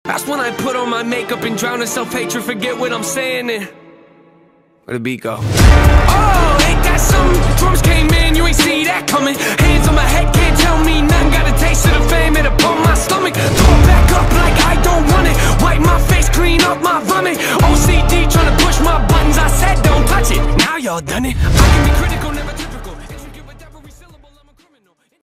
That's when I put on my makeup and drown in self-hatred. Forget what I'm saying and where the beat go? Oh, ain't that something? Drums came in, you ain't see that coming. Hands on my head, can't tell me nothing. Got a taste of the fame, it'll pump my stomach. Throw it back up like I don't want it. Wipe my face, clean up my vomit. OCD trying to push my buttons, I said don't touch it. Now y'all done it. I can be critical.